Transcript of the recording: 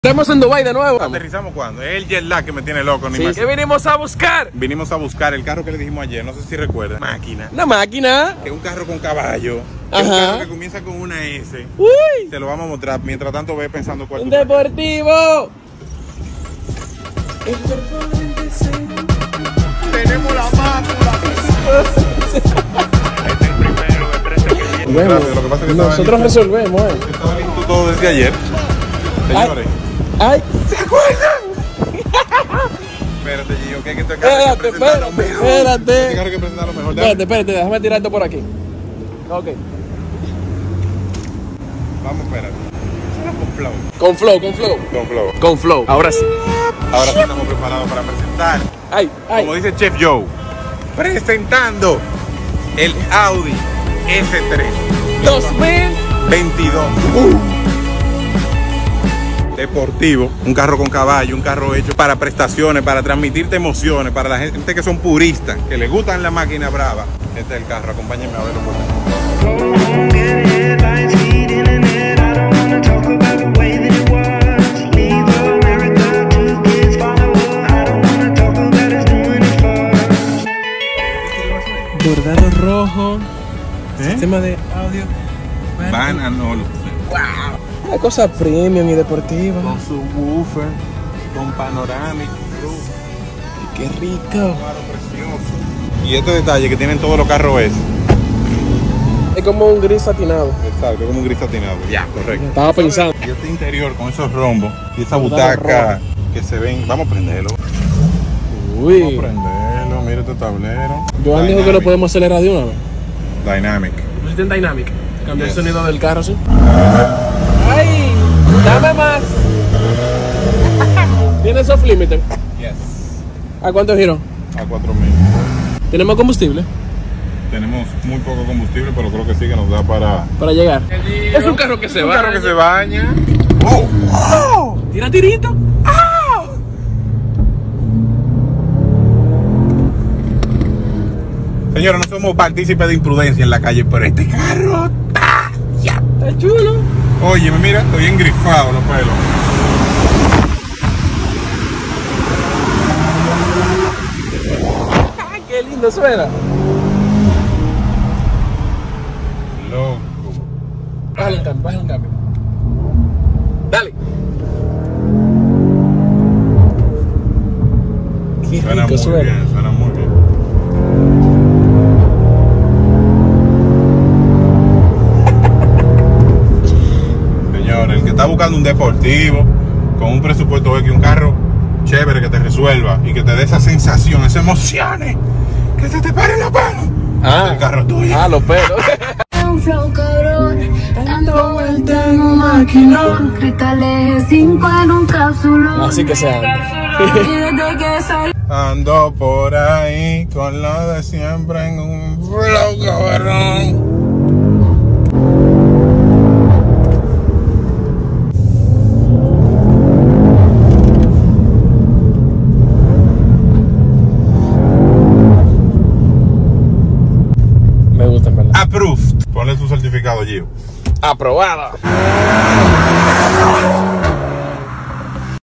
Estamos en Dubái de nuevo. ¿Aterrizamos cuándo? Es el jet lag que me tiene loco. Sí, ¿qué vinimos a buscar? Vinimos a buscar el carro que le dijimos ayer, no sé si recuerdan. Máquina. Una máquina. Que es un carro con caballo. Ajá. Es un carro que comienza con una S. Uy. Te lo vamos a mostrar. Mientras tanto ve pensando cuál. Un deportivo. Tenemos la máquina. Este es el primero de 13 que viene. Bueno, Lo que pasa es que nosotros resolvemos, estaba listo todo desde ayer. Señores. Ay, ¿Se acuerdan? Espérate, Gio, que esto es espérate. Este carro hay que presentar lo mejor. Espérate, déjame tirar esto por aquí. Ok. Vamos, espérate. Con flow. Con flow, con flow. Con flow. Con flow. Ahora sí. Ahora sí estamos preparados para presentar. Ay, ay. Como dice Chef Joe, presentando el Audi S3 2022. Deportivo, un carro con caballo, un carro hecho para prestaciones, para transmitirte emociones, para la gente que son puristas, que les gustan la máquina brava. Este es el carro, acompáñenme a verlo por aquí. Bordado rojo. Sistema de audio. Bananolo. Wow. Una cosa premium y deportiva. Con su woofer, con panoramic, roof. Qué rico. Claro, precioso. Y este detalle que tienen todos los carros Es como un gris satinado. exacto, como un gris satinado. Ya, correcto. Estaba pensando. Y este interior con esos rombos y esa butaca que se ven. Vamos a prenderlo. Uy. Vamos a prenderlo, mira este tablero. Joan dijo que lo podemos acelerar de una vez. Dynamic. Pusiste en Dynamic. Cambió Yes. el sonido del carro, ¿sí? ¡Ay! ¡Dame más! ¿Tiene soft limiter? Yes. ¿A cuánto giró? A 4000. ¿Tenemos combustible? Tenemos muy poco combustible, pero creo que sí que nos da para llegar. Es un carro que se un baña. carro que se baña. ¡Oh! ¡Oh! ¿Tira tirito? Señores, no somos partícipes de imprudencia en la calle, pero este carro Está chulo. Oye, mira, estoy engrifado los pelos. ¡Qué lindo suena! Loco. Bájale un cambio. Dale. Qué Suena rico muy suena. bien, suena muy bien. Señores, el que está buscando un deportivo con un presupuesto X, un carro chévere que te resuelva y que te dé esa sensación, esas emociones, que se te pare la mano. El carro tuyo. Los pelos. Un flow cabrón, dando vuelta en un maquinón, cristales 5 en un cápsulón. Así que sea. Y desde que salí Ando por ahí con lo de siempre en un flow cabrón. Me gusta, en verdad. Approved. Ponle tu certificado, Gio. Aprobado.